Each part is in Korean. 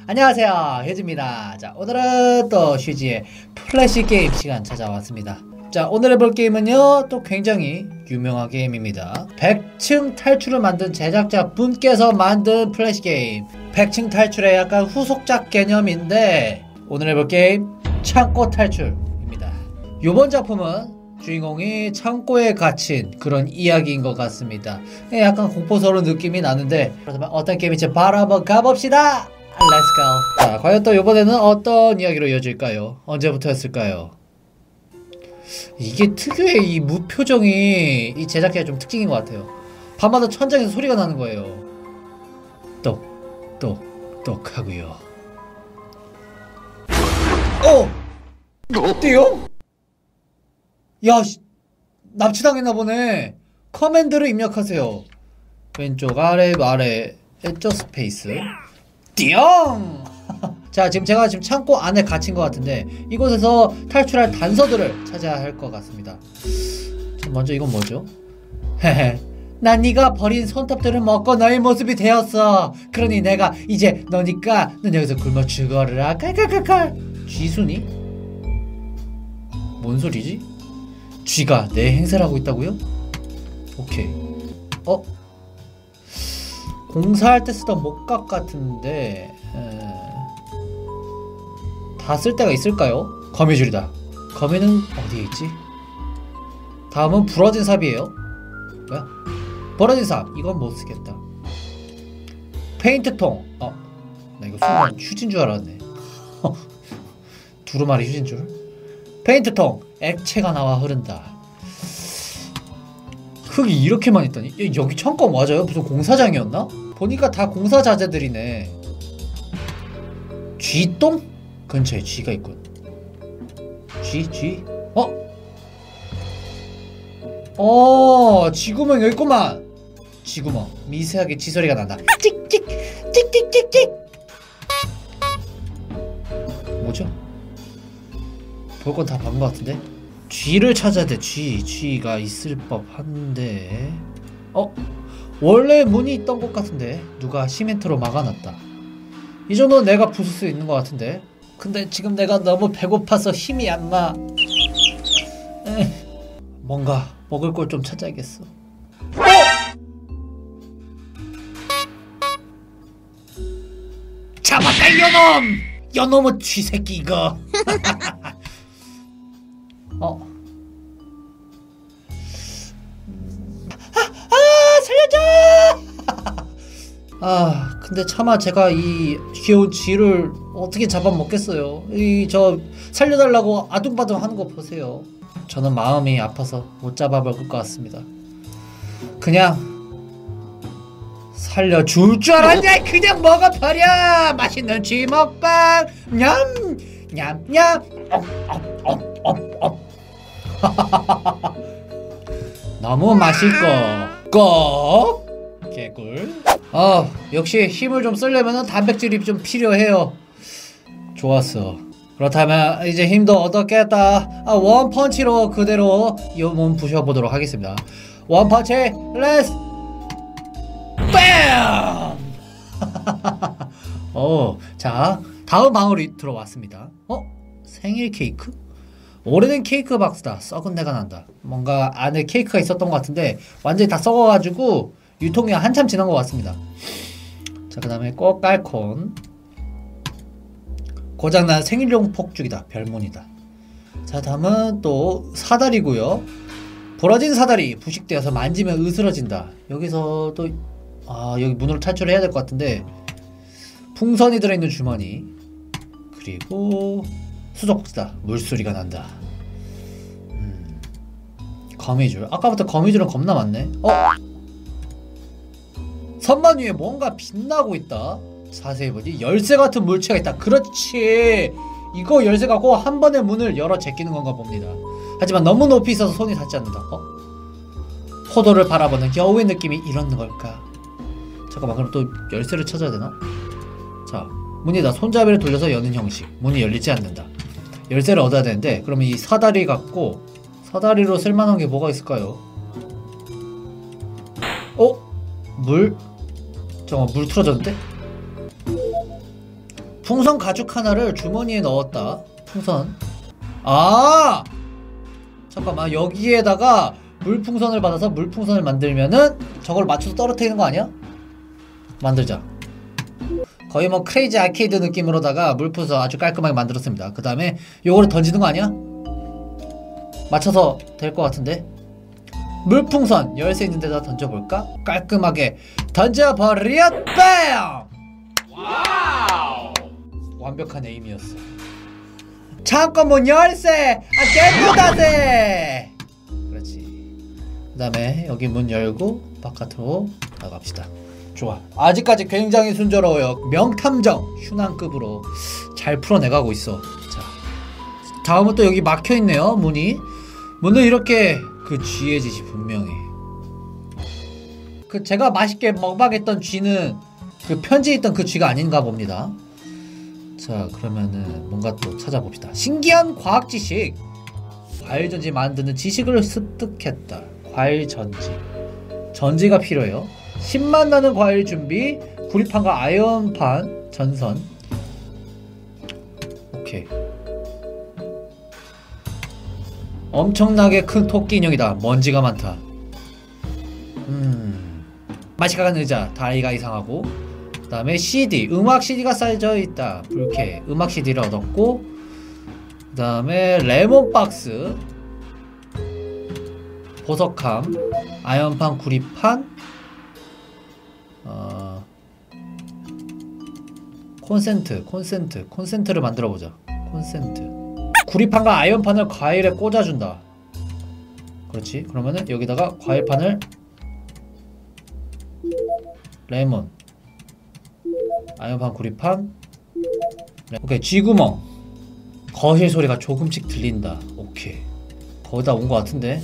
안녕하세요, 혜주입니다. 자, 오늘은 또 슈지의 플래시 게임 시간 찾아왔습니다. 자, 오늘 해볼 게임은요, 또 굉장히 유명한 게임입니다. 100층 탈출을 만든 제작자 분께서 만든 플래시 게임. 100층 탈출의 약간 후속작 개념인데, 오늘 해볼 게임, 창고 탈출입니다. 요번 작품은 주인공이 창고에 갇힌 그런 이야기인 것 같습니다. 약간 공포스러운 느낌이 나는데, 그렇다면 어떤 게임인지 바로 한번 가봅시다! Let's go. 자, 과연 또 이번에는 어떤 이야기로 이어질까요? 언제부터였을까요? 이게 특유의 이 무표정이 이 제작자의 좀 특징인 것 같아요. 밤마다 천장에서 소리가 나는 거예요. 똑, 똑, 똑 하고요. 띠용? 야, 납치당했나 보네. 커맨드를 입력하세요. 왼쪽 아래 왼쪽 스페이스. 띠용! 자, 지금 제가 창고 안에 갇힌 것 같은데 이곳에서 탈출할 단서들을 찾아야 할 것 같습니다. 자, 먼저 이건 뭐죠? 헤헤, 난 네가 버린 손톱들을 먹고 너의 모습이 되었어. 그러니 내가 이제 너니까 넌 여기서 굶어 죽어라. 칼칼칼칼. 쥐순이? 뭔 소리지? 쥐가 내 행세를 하고 있다고요? 오케이. 공사할 때 쓰던 목각 같은데 다 쓸 때가 있을까요? 거미줄이다. 거미는 어디에 있지? 다음은 부러진 삽이에요. 뭐야? 부러진 삽. 이건 못 쓰겠다. 페인트통. 나 이거 순간 휴지인 줄 알았네. 두루마리 휴지인 줄. 페인트통. 액체가 나와 흐른다. 흙이 이렇게만 있다니? 여기 창고 맞아요? 무슨 공사장이었나? 보니까 다 공사 자재들이네. 쥐똥? 근처에 쥐가 있군. 쥐? 쥐구멍 여기 있구만. 쥐구멍. 미세하게 쥐소리가 난다. 찍찍 찍찍찍찍. 뭐죠? 볼 건 다 본 것 같은데? 쥐를 찾아야 돼. 쥐가 있을 법한데. 원래 문이 있던 곳 같은데 누가 시멘트로 막아놨다. 이 정도는 내가 부술 수 있는 것 같은데. 근데 지금 내가 너무 배고파서 힘이 안 나. 뭔가 먹을 걸 좀 찾아야겠어. 잡았다 이놈! 이놈의 쥐새끼 이거. 살려줘! 근데 차마 제가 이 귀여운 쥐를 어떻게 잡아먹겠어요. 저 살려달라고 아둥바둥 하는 거 보세요. 저는 마음이 아파서 못 잡아먹을 것 같습니다. 그냥 살려줄 줄 알았냐? 그냥 먹어버려! 맛있는 쥐 먹방! 냠! 냠냠! 너무 맛있고 꼭 개꿀. 역시 힘을 좀 쓰려면 단백질이 좀 필요해요. 좋았어. 그렇다면 이제 힘도 얻었겠다. 원펀치로 그대로 이 몸 부셔보도록 하겠습니다. 원펀치 렛츠 뺨! 자, 다음 방울이 들어왔습니다. 생일 케이크? 오래된 케이크 박스다. 썩은 내가 난다. 뭔가 안에 케이크가 있었던 것 같은데 완전히 다 썩어가지고 유통이 한참 지난 것 같습니다. 자, 그 다음에 꽃갈콘. 고장난 생일용 폭죽이다. 별문이다. 자, 다음은 또 사다리고요. 부러진 사다리. 부식되어서 만지면 으스러진다. 여기서 또 여기 문으로 탈출해야 될 것 같은데 풍선이 들어있는 주머니. 그리고 수족지다. 물소리가 난다. 거미줄. 아까부터 거미줄은 겁나 많네. 선반 위에 뭔가 빛나고 있다. 자세히 보니 열쇠 같은 물체가 있다. 그렇지. 이거 열쇠 갖고 한 번에 문을 열어 제끼는 건가 봅니다. 하지만 너무 높이 있어서 손이 닿지 않는다. 포도를 바라보는 여우의 느낌이 이런 걸까? 잠깐만, 그럼 또 열쇠를 찾아야 되나? 자, 문이다. 손잡이를 돌려서 여는 형식. 문이 열리지 않는다. 열쇠를 얻어야 되는데 그러면 이 사다리 갖고 사다리로 쓸만한 게 뭐가 있을까요? 물? 잠깐만, 물 틀어졌는데? 풍선 가죽 하나를 주머니에 넣었다. 풍선. 아! 잠깐만, 여기에다가 물풍선을 받아서 물풍선을 만들면은 저걸 맞춰서 떨어뜨리는 거 아니야? 만들자. 거의 뭐 크레이지 아케이드 느낌으로다가 물풍선 아주 깔끔하게 만들었습니다. 그 다음에 요거를 던지는 거 아니야? 맞춰서 될 것 같은데? 물풍선 열쇠 있는 데다 던져볼까? 깔끔하게 던져버려! 뺨! 와우! 완벽한 에임이었어. 잠깐만, 열쇠! 깨끗하세! 그렇지. 그 다음에 여기 문 열고 바깥으로 나갑시다. 좋아. 아직까지 굉장히 순조로워요. 명탐정 슈난급으로 잘 풀어내가고 있어. 자, 다음은 또 여기 막혀있네요. 문은 이렇게 그 쥐의 짓이 분명히. 그 제가 맛있게 먹방했던 쥐는 그 편지에 있던 그 쥐가 아닌가 봅니다. 자, 그러면은 뭔가 또 찾아봅시다. 신기한 과학 지식. 과일 전지 만드는 지식을 습득했다. 과일 전지. 전지가 필요해요. 신맛 나는 과일 준비. 구리판과 아이언판 전선. 오케이. 엄청나게 큰 토끼 인형이다. 먼지가 많다. 맛이 가는 의자. 다리가 이상하고. 그 다음에 CD. 음악 CD가 쌓여져 있다. 불쾌. 음악 CD를 얻었고. 그 다음에 레몬박스. 보석함. 아이언판 구리판. 콘센트를 만들어보자. 콘센트. 구리판과 아이언판을 과일에 꽂아준다. 그렇지. 그러면은 여기다가 과일판을 레몬 아이언판 구리판 오케이. 쥐구멍. 거실 소리가 조금씩 들린다. 오케이. 거의 다 온 것 같은데.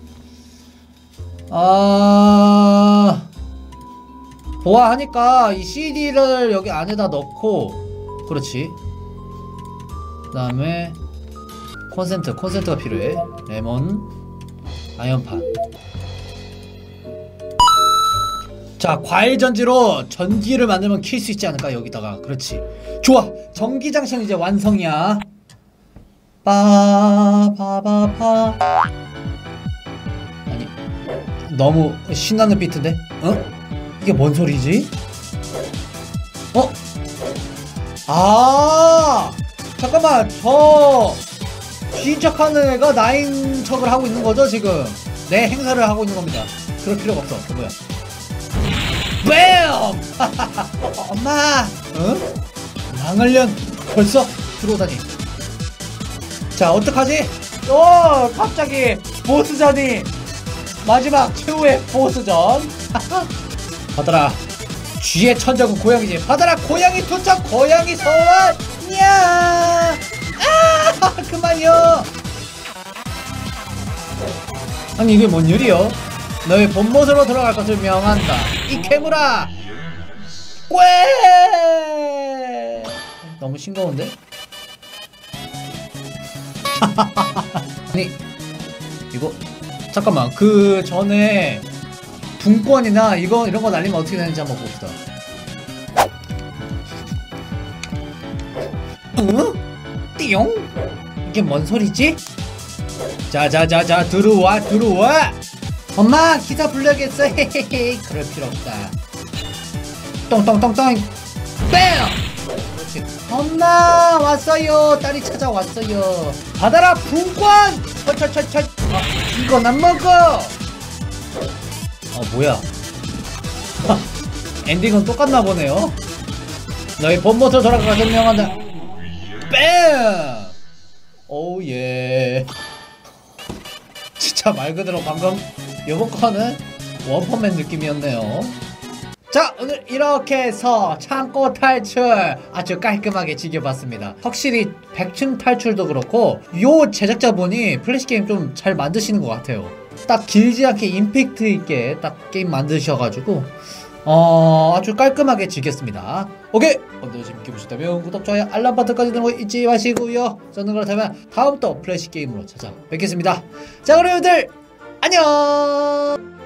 보아하니까 이 CD를 여기 안에다 넣고. 그렇지. 그 다음에 콘센트가 필요해. 레몬 아이언판. 자, 과일 전지로 전기를 만들면 킬 수 있지 않을까? 여기다가. 그렇지. 좋아. 전기 장치는 이제 완성이야. 빠바바바. 아니, 너무 신나는 비트인데? 이게 뭔 소리지? 잠깐만, 저 쥐인 척하는 애가 나인 척을 하고 있는 거죠, 지금? 내 행사를 하고 있는 겁니다. 그럴 필요가 없어. 뭐야? 뱀! 엄마! 망을련 벌써 들어오다니. 자, 어떡하지? 갑자기 보스전이 마지막 최후의 보스전. 받아라. 쥐의 천적은 고양이지. 받아라. 고양이 도착. 고양이 소환. 야! 그만요. 아니, 이게 뭔 일이요? 너의 본모습으로 돌아갈 것을 명한다. 이 괴물아. 꾀! 너무 싱거운데? 아니, 이거 잠깐만. 그 전에 분권이나 이런 거 날리면 어떻게 되는지 한번 봅시다. 띠용? 이게 뭔 소리지? 자자자자, 들어와. 엄마, 기사 불러야겠어. 헤헤헤. 그럴 필요 없다. 똥똥똥똥. 뺨! 그렇지. 엄마, 왔어요. 딸이 찾아왔어요. 받아라, 분권. 철철철철. 이건 안 먹어. 뭐야. 엔딩은 똑같나 보네요. 너희 본모습 돌아가서 명한다. 뺨! 오예. 진짜 말 그대로 방금 요번 거는 원펀맨 느낌이었네요. 자, 오늘 이렇게 해서 창고 탈출 아주 깔끔하게 즐겨봤습니다. 확실히 100층 탈출도 그렇고 요 제작자분이 플래시게임 좀 잘 만드시는 것 같아요. 딱 길지 않게 임팩트 있게 딱 게임 만드셔가지고 아주 깔끔하게 즐겼습니다. 오케이! 오늘도 재밌게 보셨다면 구독, 좋아요, 알람 버튼까지 누르고 잊지 마시고요. 저는 그렇다면 다음 또 플래시게임으로 찾아뵙겠습니다. 자, 그럼 여러분들 안녕!